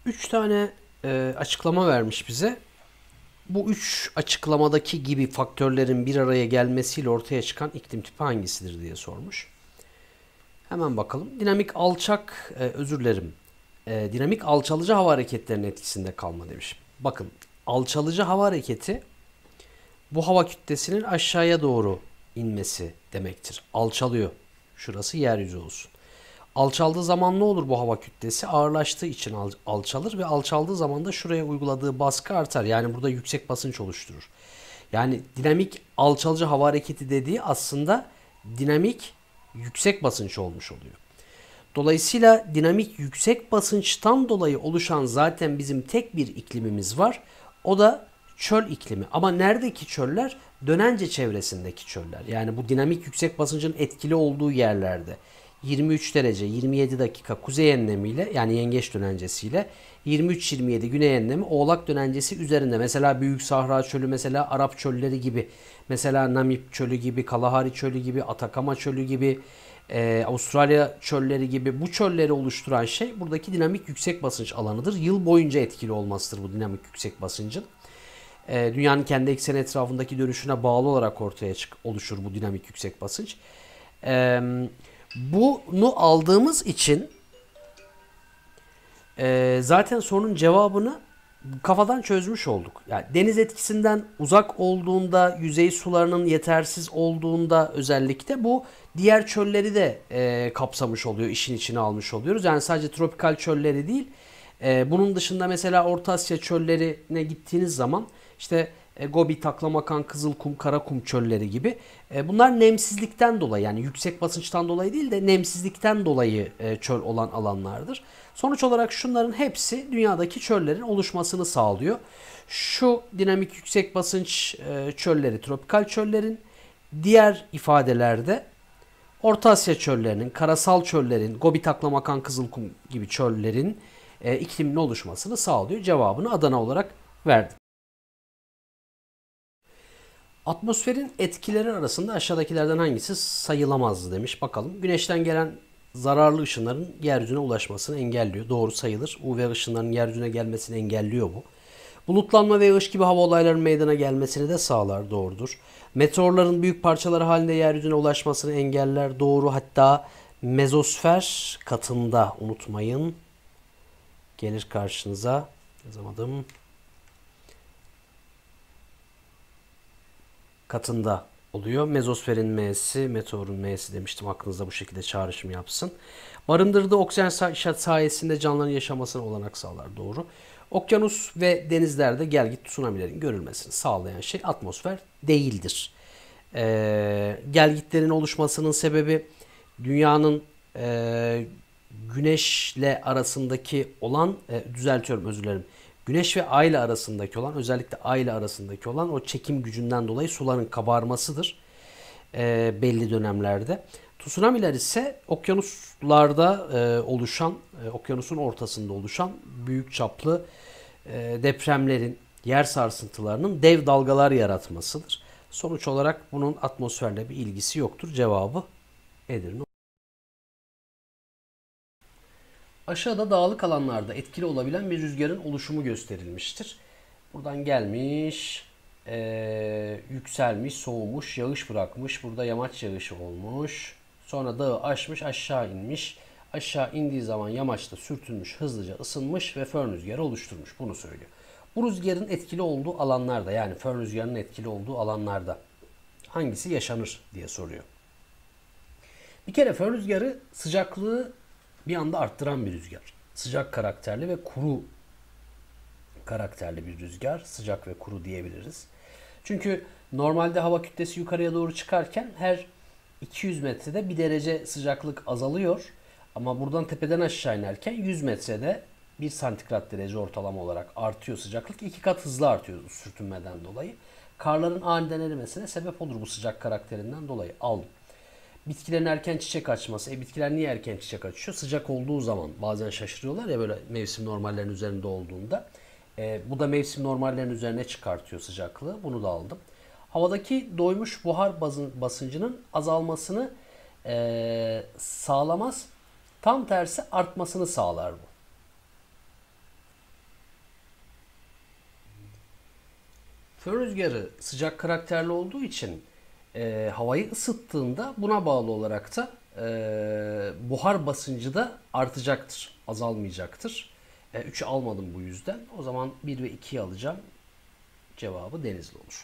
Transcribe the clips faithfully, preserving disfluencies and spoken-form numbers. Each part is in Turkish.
Üç tane e, açıklama vermiş bize. Bu üç açıklamadaki gibi faktörlerin bir araya gelmesiyle ortaya çıkan iklim tipi hangisidir diye sormuş. Hemen bakalım. Dinamik alçak, e, özür dilerim. E, dinamik alçalıcı hava hareketlerinin etkisinde kalma demiş. Bakın, alçalıcı hava hareketi bu hava kütlesinin aşağıya doğru inmesi demektir. Alçalıyor. Şurası yeryüzü olsun. Alçaldığı zaman ne olur bu hava kütlesi? Ağırlaştığı için alçalır ve alçaldığı zaman da şuraya uyguladığı baskı artar. Yani burada yüksek basınç oluşturur. Yani dinamik alçalıcı hava hareketi dediği aslında dinamik yüksek basınç olmuş oluyor. Dolayısıyla dinamik yüksek basınçtan dolayı oluşan zaten bizim tek bir iklimimiz var. O da çöl iklimi. Ama neredeki çöller? Dönence çevresindeki çöller. Yani bu dinamik yüksek basıncın etkili olduğu yerlerde. yirmi üç derece yirmi yedi dakika kuzey enlemiyle, yani yengeç dönencesiyle, yirmi üç yirmi yedi güney enlemi oğlak dönencesi üzerinde. Mesela Büyük Sahra Çölü, mesela Arap çölleri gibi, mesela Namib Çölü gibi, Kalahari Çölü gibi, Atakama Çölü gibi, e, Avustralya çölleri gibi bu çölleri oluşturan şey buradaki dinamik yüksek basınç alanıdır. Yıl boyunca etkili olmasıdır bu dinamik yüksek basıncın. E, dünyanın kendi ekseni etrafındaki dönüşüne bağlı olarak ortaya çık oluşur bu dinamik yüksek basınç. E, bunu aldığımız için e, zaten sorunun cevabını kafadan çözmüş olduk. Yani deniz etkisinden uzak olduğunda, yüzey sularının yetersiz olduğunda özellikle bu diğer çölleri de e, kapsamış oluyor, işin içine almış oluyoruz. Yani sadece tropikal çölleri değil, e, bunun dışında mesela Orta Asya çöllerine gittiğiniz zaman işte e, Gobi, Taklamakan, Kızılkum, Karakum çölleri gibi. E, bunlar nemsizlikten dolayı, yani yüksek basınçtan dolayı değil de nemsizlikten dolayı e, çöl olan alanlardır. Sonuç olarak şunların hepsi dünyadaki çöllerin oluşmasını sağlıyor. Şu dinamik yüksek basınç e, çölleri tropikal çöllerin, diğer ifadelerde Orta Asya çöllerinin, karasal çöllerin, Gobi, Taklamakan, Kızılkum gibi çöllerin e, iklimin oluşmasını sağlıyor. Cevabını Adana olarak verdim. Atmosferin etkileri arasında aşağıdakilerden hangisi sayılamazdı demiş. Bakalım. Güneşten gelen zararlı ışınların yeryüzüne ulaşmasını engelliyor. Doğru sayılır. U V ışınlarının yeryüzüne gelmesini engelliyor bu. Bulutlanma ve yağış gibi hava olaylarının meydana gelmesini de sağlar. Doğrudur. Meteorların büyük parçaları halinde yeryüzüne ulaşmasını engeller. Doğru. Hatta mezosfer katında, unutmayın, gelir karşınıza. Yazamadım. Katında oluyor. Mezosferin M'si, meteorun M'si demiştim. Aklınızda bu şekilde çağrışım yapsın. Barındırdığı oksijen sayesinde canlıların yaşamasına olanak sağlar. Doğru. Okyanus ve denizlerde gelgit tsunamilerin görülmesini sağlayan şey atmosfer değildir. Ee, gelgitlerin oluşmasının sebebi dünyanın e, güneşle arasındaki olan, e, düzeltiyorum, özür dilerim. Güneş ve Ay ile arasındaki olan, özellikle Ay ile arasındaki olan o çekim gücünden dolayı suların kabarmasıdır e, belli dönemlerde. Tsunamiler ise okyanuslarda e, oluşan, e, okyanusun ortasında oluşan büyük çaplı e, depremlerin, yer sarsıntılarının dev dalgalar yaratmasıdır. Sonuç olarak bunun atmosferle bir ilgisi yoktur. Cevabı Edirne. Aşağıda dağlık alanlarda etkili olabilen bir rüzgarın oluşumu gösterilmiştir. Buradan gelmiş, ee, yükselmiş, soğumuş, yağış bırakmış. Burada yamaç yağışı olmuş. Sonra dağı aşmış, aşağı inmiş. Aşağı indiği zaman yamaçta sürtünmüş, hızlıca ısınmış ve fön rüzgarı oluşturmuş. Bunu söylüyor. Bu rüzgarın etkili olduğu alanlarda, yani fön rüzgarının etkili olduğu alanlarda hangisi yaşanır diye soruyor. Bir kere fön rüzgarı sıcaklığı bir anda arttıran bir rüzgar. Sıcak karakterli ve kuru karakterli bir rüzgar. Sıcak ve kuru diyebiliriz. Çünkü normalde hava kütlesi yukarıya doğru çıkarken her iki yüz metrede bir derece sıcaklık azalıyor. Ama buradan tepeden aşağı inerken yüz metrede bir santigrat derece ortalama olarak artıyor sıcaklık. İki kat hızlı artıyor sürtünmeden dolayı. Karların aniden erimesine sebep olur bu sıcak karakterinden dolayı. Aldım. Bitkilerin erken çiçek açması. E bitkiler niye erken çiçek açıyor? Sıcak olduğu zaman bazen şaşırıyorlar ya, böyle mevsim normallerinin üzerinde olduğunda. E, bu da mevsim normallerinin üzerine çıkartıyor sıcaklığı. Bunu da aldım. Havadaki doymuş buhar basıncının azalmasını e, sağlamaz. Tam tersi artmasını sağlar bu. Fön rüzgarı sıcak karakterli olduğu için e, havayı ısıttığında buna bağlı olarak da e, buhar basıncı da artacaktır, azalmayacaktır. E, üçü almadım bu yüzden. O zaman bir ve ikiyi alacağım. Cevabı Denizli olur.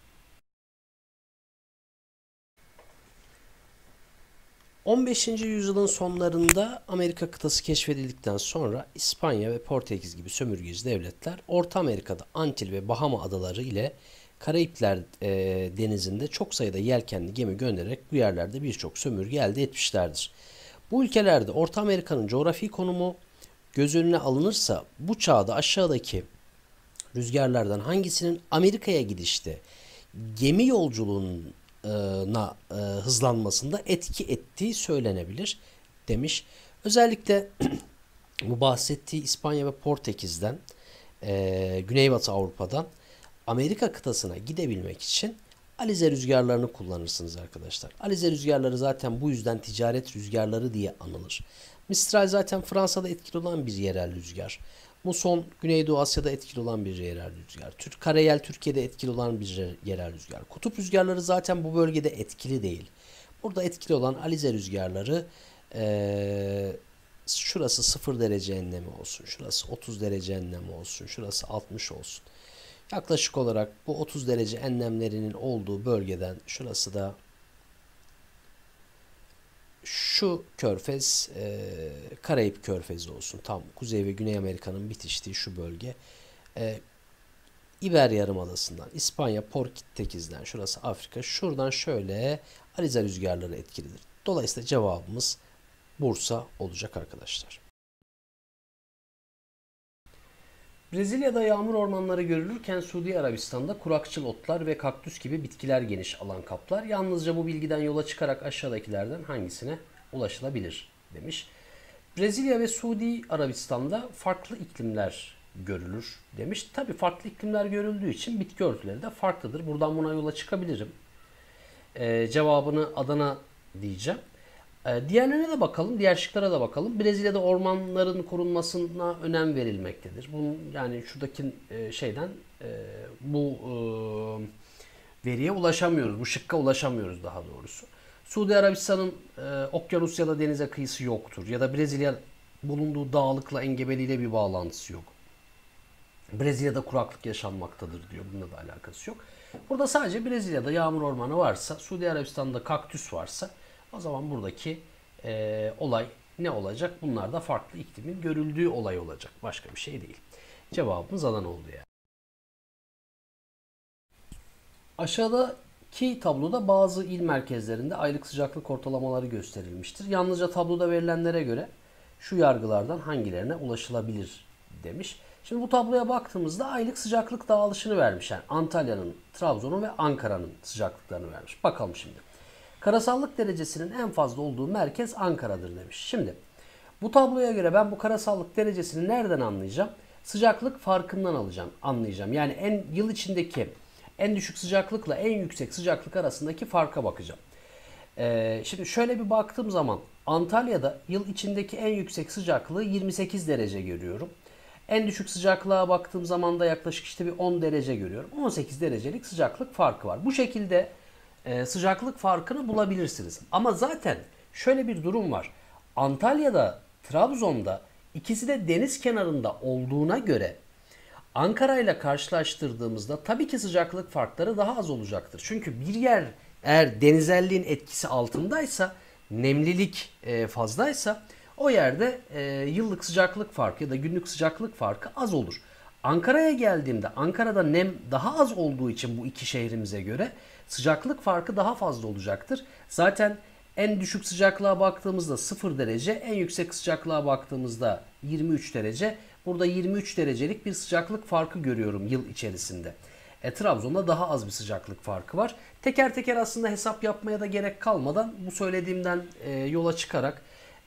on beşinci yüzyılın sonlarında Amerika kıtası keşfedildikten sonra İspanya ve Portekiz gibi sömürgeci devletler Orta Amerika'da Antil ve Bahama adaları ile Karayipler e, denizinde çok sayıda yelkenli gemi göndererek bu yerlerde birçok sömürge elde etmişlerdir. Bu ülkelerde Orta Amerika'nın coğrafi konumu göz önüne alınırsa bu çağda aşağıdaki rüzgarlardan hangisinin Amerika'ya gidişte gemi yolculuğuna e, hızlanmasında etki ettiği söylenebilir demiş. Özellikle bu bahsettiği İspanya ve Portekiz'den, e, Güneybatı Avrupa'dan Amerika kıtasına gidebilmek için alize rüzgarlarını kullanırsınız arkadaşlar. Alize rüzgarları zaten bu yüzden ticaret rüzgarları diye anılır. Mistral zaten Fransa'da etkili olan bir yerel rüzgar. Muson Güneydoğu Asya'da etkili olan bir yerel rüzgar. Türk Karayel Türkiye'de etkili olan bir yerel rüzgar. Kutup rüzgarları zaten bu bölgede etkili değil. Burada etkili olan alize rüzgarları ee, şurası sıfır derece enlemi olsun. Şurası otuz derece enlemi olsun. Şurası altmış olsun. Yaklaşık olarak bu otuz derece enlemlerinin olduğu bölgeden şurası da şu körfez e, Karayip Körfezi olsun. Tam Kuzey ve Güney Amerika'nın bitiştiği şu bölge. E, İber Yarımadası'ndan, İspanya, Portekiz'den, şurası Afrika. Şuradan şöyle alize rüzgarları etkilidir. Dolayısıyla cevabımız Bursa olacak arkadaşlar. Brezilya'da yağmur ormanları görülürken Suudi Arabistan'da kurakçıl otlar ve kaktüs gibi bitkiler geniş alan kaplar. Yalnızca bu bilgiden yola çıkarak aşağıdakilerden hangisine ulaşılabilir demiş. Brezilya ve Suudi Arabistan'da farklı iklimler görülür demiş. Tabi farklı iklimler görüldüğü için bitki örtüleri de farklıdır. Buradan buna yola çıkabilirim. Ee, cevabını Adana diyeceğim. Diğerlerine de bakalım, diğer şıklara da bakalım. Brezilya'da ormanların korunmasına önem verilmektedir. Bunun yani şuradaki şeyden bu veriye ulaşamıyoruz, bu şıkka ulaşamıyoruz daha doğrusu. Suudi Arabistan'ın okyanus ya da denize kıyısı yoktur. Ya da Brezilya bulunduğu dağlıkla engebeliyle bir bağlantısı yok. Brezilya'da kuraklık yaşanmaktadır diyor. Bununla da alakası yok. Burada sadece Brezilya'da yağmur ormanı varsa, Suudi Arabistan'da kaktüs varsa o zaman buradaki e, olay ne olacak? Bunlar da farklı iklimin görüldüğü olay olacak. Başka bir şey değil. Cevabımız Adana oldu yani. Aşağıdaki tabloda bazı il merkezlerinde aylık sıcaklık ortalamaları gösterilmiştir. Yalnızca tabloda verilenlere göre şu yargılardan hangilerine ulaşılabilir demiş. Şimdi bu tabloya baktığımızda aylık sıcaklık dağılışını vermiş. Yani Antalya'nın, Trabzon'un ve Ankara'nın sıcaklıklarını vermiş. Bakalım şimdi. Karasallık derecesinin en fazla olduğu merkez Ankara'dır demiş. Şimdi bu tabloya göre ben bu karasallık derecesini nereden anlayacağım? Sıcaklık farkından alacağım, anlayacağım. Yani en yıl içindeki en düşük sıcaklıkla en yüksek sıcaklık arasındaki farka bakacağım. Ee, şimdi şöyle bir baktığım zaman Antalya'da yıl içindeki en yüksek sıcaklığı yirmi sekiz derece görüyorum. En düşük sıcaklığa baktığım zaman da yaklaşık işte bir on derece görüyorum. on sekiz derecelik sıcaklık farkı var. Bu şekilde e, sıcaklık farkını bulabilirsiniz. Ama zaten şöyle bir durum var. Antalya'da, Trabzon'da ikisi de deniz kenarında olduğuna göre Ankara ile karşılaştırdığımızda tabii ki sıcaklık farkları daha az olacaktır. Çünkü bir yer eğer denizelliğin etkisi altındaysa, nemlilik e, fazlaysa o yerde e, yıllık sıcaklık farkı ya da günlük sıcaklık farkı az olur. Ankara'ya geldiğimde Ankara'da nem daha az olduğu için bu iki şehrimize göre sıcaklık farkı daha fazla olacaktır. Zaten en düşük sıcaklığa baktığımızda sıfır derece, en yüksek sıcaklığa baktığımızda yirmi üç derece. Burada yirmi üç derecelik bir sıcaklık farkı görüyorum yıl içerisinde. E, Trabzon'da daha az bir sıcaklık farkı var. Teker teker aslında hesap yapmaya da gerek kalmadan bu söylediğimden e, yola çıkarak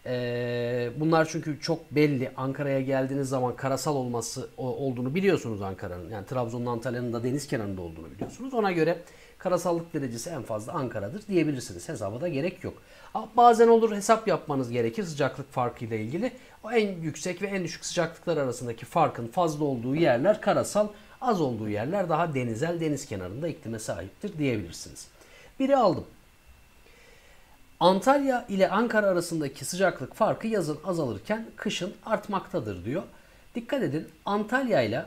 e, bunlar çünkü çok belli. Ankara'ya geldiğiniz zaman karasal olması olduğunu biliyorsunuz Ankara'nın. Yani Trabzon'un, Antalya'nın da deniz kenarında olduğunu biliyorsunuz. Ona göre karasallık derecesi en fazla Ankara'dır diyebilirsiniz. Hesaba da gerek yok. Bazen olur hesap yapmanız gerekir sıcaklık farkıyla ilgili. O en yüksek ve en düşük sıcaklıklar arasındaki farkın fazla olduğu yerler karasal. Az olduğu yerler daha denizel, deniz kenarında iklime sahiptir diyebilirsiniz. Biri aldım. Antalya ile Ankara arasındaki sıcaklık farkı yazın azalırken kışın artmaktadır diyor. Dikkat edin, Antalya ile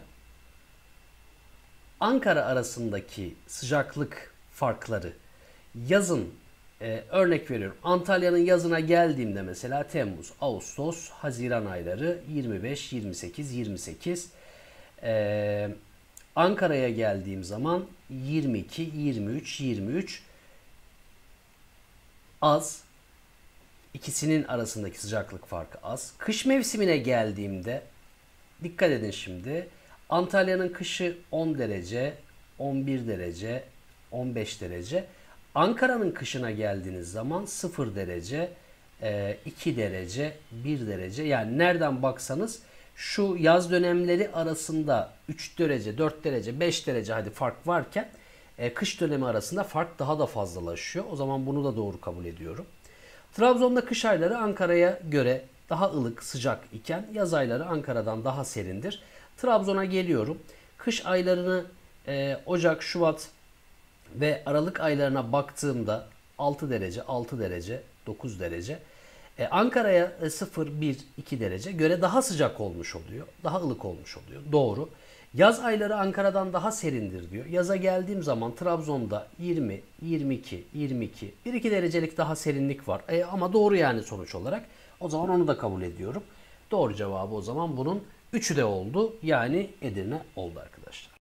Ankara arasındaki sıcaklık farkları yazın, e, örnek veriyorum, Antalya'nın yazına geldiğimde mesela Temmuz, Ağustos, Haziran ayları yirmi beş, yirmi sekiz, yirmi sekiz. Ee, Ankara'ya geldiğim zaman yirmi iki, yirmi üç, yirmi üç az. İkisinin arasındaki sıcaklık farkı az. Kış mevsimine geldiğimde dikkat edin şimdi. Antalya'nın kışı on derece, on bir derece, on beş derece. Ankara'nın kışına geldiğiniz zaman sıfır derece, iki derece, bir derece. Yani nereden baksanız şu yaz dönemleri arasında üç derece, dört derece, beş derece hadi fark varken kış dönemi arasında fark daha da fazlalaşıyor. O zaman bunu da doğru kabul ediyorum. Trabzon'da kış ayları Ankara'ya göre daha ılık, sıcak iken yaz ayları Ankara'dan daha serindir. Trabzon'a geliyorum. Kış aylarını e, Ocak, Şubat ve Aralık aylarına baktığımda altı derece, altı derece, dokuz derece. Ee, Ankara'ya sıfır, bir, iki derece göre daha sıcak olmuş oluyor. Daha ılık olmuş oluyor. Doğru. Yaz ayları Ankara'dan daha serindir diyor. Yaza geldiğim zaman Trabzon'da yirmi, yirmi iki, yirmi iki, bir iki derecelik daha serinlik var. E, ama doğru yani sonuç olarak. O zaman onu da kabul ediyorum. Doğru cevabı o zaman bunun üçü de oldu. Yani Edirne oldu arkadaşlar.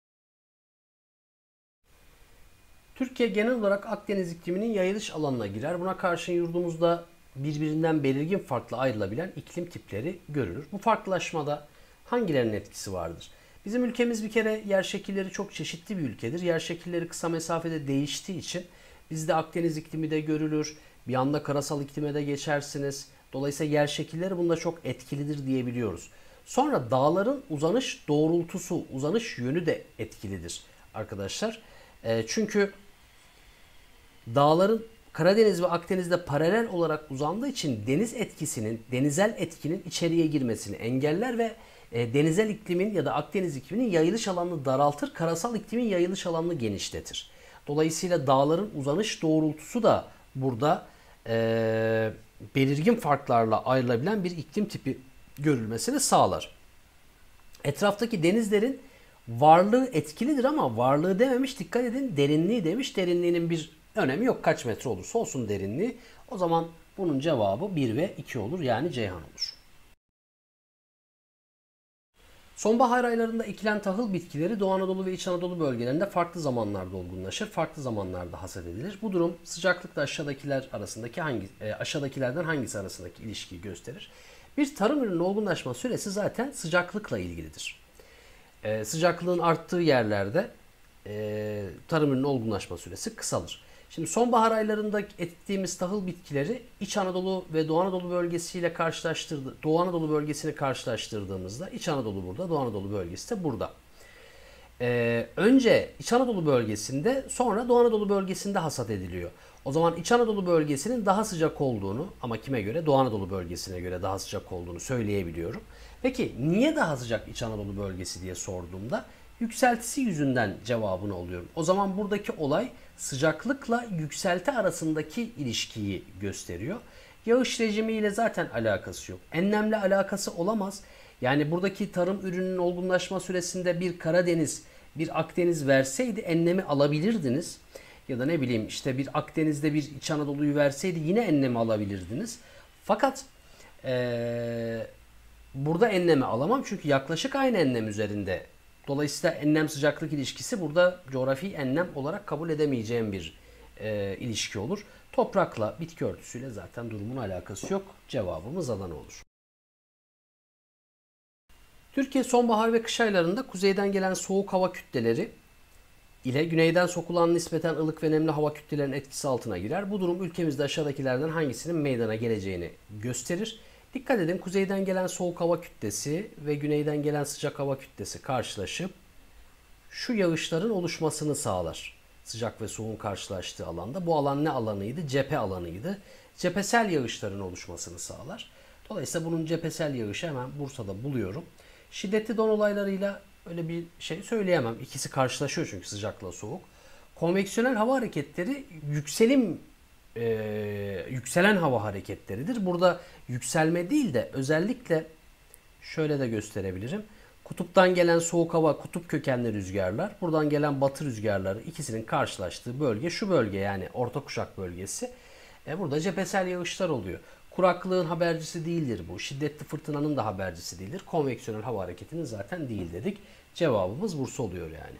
Türkiye genel olarak Akdeniz ikliminin yayılış alanına girer. Buna karşın yurdumuzda birbirinden belirgin farklı ayrılabilen iklim tipleri görülür. Bu farklılaşmada hangilerinin etkisi vardır? Bizim ülkemiz bir kere yer şekilleri çok çeşitli bir ülkedir. Yer şekilleri kısa mesafede değiştiği için bizde Akdeniz iklimi de görülür. Bir anda karasal iklime de geçersiniz. Dolayısıyla yer şekilleri bunda çok etkilidir diyebiliyoruz. Sonra dağların uzanış doğrultusu, uzanış yönü de etkilidir arkadaşlar. E, çünkü dağların Karadeniz ve Akdeniz'de paralel olarak uzandığı için deniz etkisinin, denizel etkinin içeriye girmesini engeller ve e, denizel iklimin ya da Akdeniz ikliminin yayılış alanını daraltır, karasal iklimin yayılış alanını genişletir. Dolayısıyla dağların uzanış doğrultusu da burada e, belirgin farklarla ayrılabilen bir iklim tipi görülmesini sağlar. Etraftaki denizlerin varlığı etkilidir ama varlığı dememiş, dikkat edin, derinliği demiş. Derinliğinin bir önemi yok. Kaç metre olursa olsun derinliği. O zaman bunun cevabı bir ve iki olur. Yani Ceyhan olur. Sonbahar aylarında ekilen tahıl bitkileri Doğu Anadolu ve İç Anadolu bölgelerinde farklı zamanlarda olgunlaşır. Farklı zamanlarda hasat edilir. Bu durum sıcaklıkla aşağıdakiler arasındaki hangi e, aşağıdakilerden hangisi arasındaki ilişkiyi gösterir? Bir tarım ürününün olgunlaşma süresi zaten sıcaklıkla ilgilidir. Ee, sıcaklığın arttığı yerlerde e, tarım ürününün olgunlaşma süresi kısalır. Şimdi sonbahar aylarında ektiğimiz tahıl bitkileri İç Anadolu ve Doğu Anadolu bölgesiyle karşılaştırdı. Doğu Anadolu bölgesini karşılaştırdığımızda İç Anadolu burada, Doğu Anadolu bölgesi de burada. Ee, önce İç Anadolu bölgesinde, sonra Doğu Anadolu bölgesinde hasat ediliyor. O zaman İç Anadolu bölgesinin daha sıcak olduğunu, ama kime göre? Doğu Anadolu bölgesine göre daha sıcak olduğunu söyleyebiliyorum. Peki niye daha sıcak İç Anadolu bölgesi diye sorduğumda yükseltisi yüzünden cevabını alıyorum. O zaman buradaki olay sıcaklıkla yükselti arasındaki ilişkiyi gösteriyor. Yağış rejimiyle zaten alakası yok. Enlemle alakası olamaz. Yani buradaki tarım ürününün olgunlaşma süresinde bir Karadeniz, bir Akdeniz verseydi enlemi alabilirdiniz. Ya da ne bileyim işte bir Akdeniz'de bir İç Anadolu'yu verseydi yine enlemi alabilirdiniz. Fakat ee, burada enlemi alamam çünkü yaklaşık aynı enlem üzerinde. Dolayısıyla enlem sıcaklık ilişkisi burada coğrafi enlem olarak kabul edemeyeceğim bir e, ilişki olur. Toprakla, bitki örtüsüyle zaten durumun alakası yok. Cevabımız Adana olur. Türkiye sonbahar ve kış aylarında kuzeyden gelen soğuk hava kütleleri ile güneyden sokulan nispeten ılık ve nemli hava kütlelerinin etkisi altına girer. Bu durum ülkemizde aşağıdakilerden hangisinin meydana geleceğini gösterir. Dikkat edin, kuzeyden gelen soğuk hava kütlesi ve güneyden gelen sıcak hava kütlesi karşılaşıp şu yağışların oluşmasını sağlar. Sıcak ve soğuğun karşılaştığı alanda. Bu alan ne alanıydı? Cephe alanıydı. Cephesel yağışların oluşmasını sağlar. Dolayısıyla bunun cephesel yağışı hemen Bursa'da buluyorum. Şiddetli don olaylarıyla Öyle bir şey söyleyemem. İkisi karşılaşıyor çünkü sıcakla soğuk. Konveksiyonel hava hareketleri yükselim e, yükselen hava hareketleridir. Burada yükselme değil de özellikle şöyle de gösterebilirim. Kutuptan gelen soğuk hava, kutup kökenli rüzgarlar, buradan gelen batı rüzgarları ikisinin karşılaştığı bölge şu bölge, yani orta kuşak bölgesi. E burada cephesel yağışlar oluyor. Kuraklığın habercisi değildir bu. Şiddetli fırtınanın da habercisi değildir. Konveksiyonel hava hareketinin zaten değil dedik. Cevabımız Bursa oluyor yani.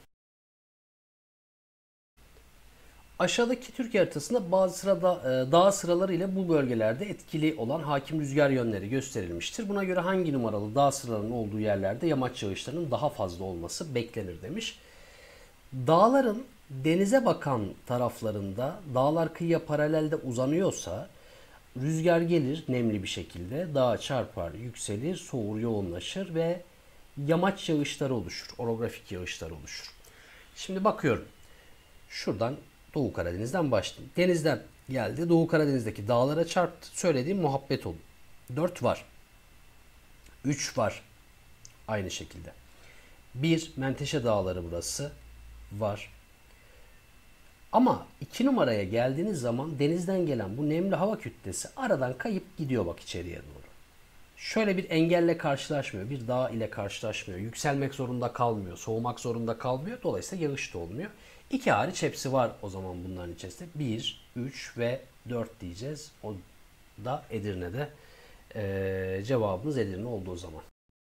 Aşağıdaki Türkiye haritasında bazı sırada, e, dağ sıraları ile bu bölgelerde etkili olan hakim rüzgar yönleri gösterilmiştir. Buna göre hangi numaralı dağ sıralarının olduğu yerlerde yamaç yağışlarının daha fazla olması beklenir demiş. Dağların denize bakan taraflarında, dağlar kıyıya paralelde uzanıyorsa rüzgar gelir nemli bir şekilde, dağa çarpar, yükselir, soğur, yoğunlaşır ve yamaç yağışları oluşur, orografik yağışlar oluşur. Şimdi bakıyorum. Şuradan Doğu Karadeniz'den başlayayım. Denizden geldi. Doğu Karadeniz'deki dağlara çarptı. Söylediğim muhabbet oldu. dört var. üç var. Aynı şekilde. bir Menteşe Dağları burası var. Ama iki numaraya geldiğiniz zaman denizden gelen bu nemli hava kütlesi aradan kayıp gidiyor bak içeriye doğru. Şöyle bir engelle karşılaşmıyor. Bir dağ ile karşılaşmıyor. Yükselmek zorunda kalmıyor. Soğumak zorunda kalmıyor. Dolayısıyla yağış da olmuyor. İki hariç hepsi var o zaman bunların içerisinde. bir, üç ve dört diyeceğiz. O da Edirne'de. Ee, cevabımız Edirne oldu o zaman.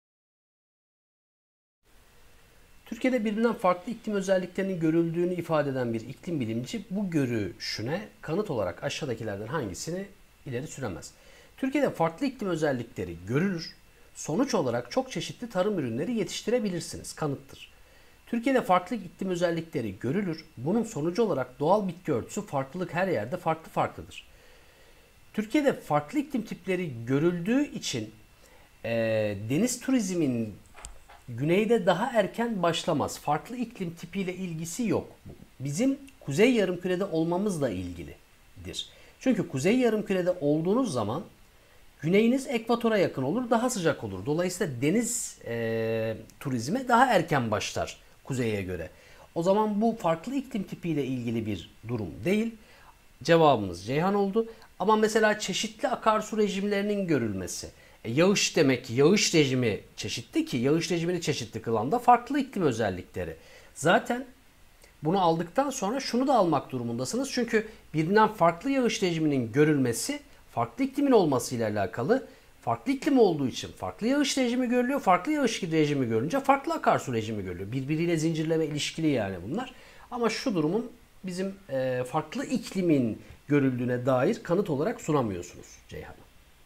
Türkiye'de birbirinden farklı iklim özelliklerinin görüldüğünü ifade eden bir iklim bilimci bu görüşüne kanıt olarak aşağıdakilerden hangisini ileri süremez? Türkiye'de farklı iklim özellikleri görülür. Sonuç olarak çok çeşitli tarım ürünleri yetiştirebilirsiniz. Kanıttır. Türkiye'de farklı iklim özellikleri görülür. Bunun sonucu olarak doğal bitki örtüsü farklılık her yerde farklı farklıdır. Türkiye'de farklı iklim tipleri görüldüğü için e, deniz turizmin güneyde daha erken başlamaz. Farklı iklim tipiyle ilgisi yok. Bizim kuzey yarımkürede olmamızla ilgilidir. Çünkü kuzey yarımkürede olduğunuz zaman güneyiniz ekvatora yakın olur, daha sıcak olur. Dolayısıyla deniz e, turizme daha erken başlar kuzeye göre. O zaman bu farklı iklim tipiyle ilgili bir durum değil. Cevabımız Ceyhan oldu. Ama mesela çeşitli akarsu rejimlerinin görülmesi. E, yağış demek ki yağış rejimi çeşitli ki yağış rejimini çeşitli kılan da farklı iklim özellikleri. Zaten bunu aldıktan sonra şunu da almak durumundasınız. Çünkü birbirinden farklı yağış rejiminin görülmesi farklı iklimin olmasıyla alakalı. Farklı iklim olduğu için farklı yağış rejimi görülüyor. Farklı yağış rejimi görünce farklı akarsu rejimi görülüyor. Birbiriyle zincirleme ilişkili yani bunlar. Ama şu durumun bizim e, farklı iklimin görüldüğüne dair kanıt olarak sunamıyorsunuz Ceyhan'a.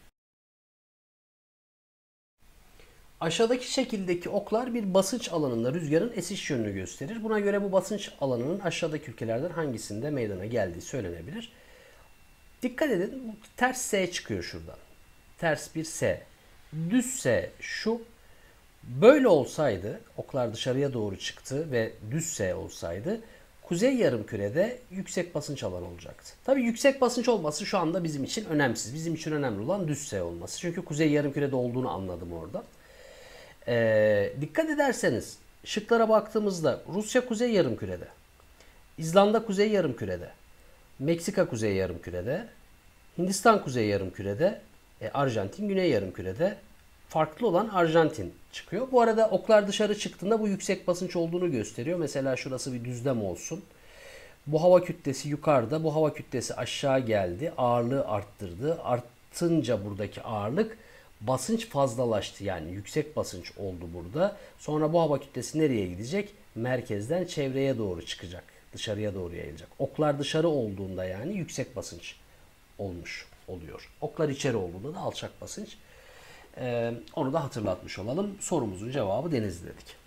Aşağıdaki şekildeki oklar bir basınç alanında rüzgarın esiş yönünü gösterir. Buna göre bu basınç alanının aşağıdaki ülkelerden hangisinde meydana geldiği söylenebilir. Dikkat edin, bu ters S çıkıyor şuradan. Ters bir S. Düz S şu. Böyle olsaydı, oklar dışarıya doğru çıktı ve düz S olsaydı kuzey yarımkürede yüksek basınç alanı olacaktı. Tabii yüksek basınç olması şu anda bizim için önemsiz. Bizim için önemli olan düz S olması. Çünkü kuzey yarımkürede olduğunu anladım orada. Ee, dikkat ederseniz şıklara baktığımızda Rusya kuzey yarımkürede, İzlanda kuzey yarımkürede, Meksika kuzey yarımkürede, Hindistan kuzey yarımkürede, e, Arjantin güney yarımkürede. Farklı olan Arjantin çıkıyor. Bu arada oklar dışarı çıktığında bu yüksek basınç olduğunu gösteriyor. Mesela şurası bir düzlem olsun. Bu hava kütlesi yukarıda, bu hava kütlesi aşağı geldi. Ağırlığı arttırdı. Arttınca buradaki ağırlık basınç fazlalaştı. Yani yüksek basınç oldu burada. Sonra bu hava kütlesi nereye gidecek? Merkezden çevreye doğru çıkacak. Dışarıya doğru yayılacak. Oklar dışarı olduğunda yani yüksek basınç olmuş oluyor. Oklar içeri olduğunda da alçak basınç. Ee, onu da hatırlatmış olalım. Sorumuzun cevabı Denizli dedik.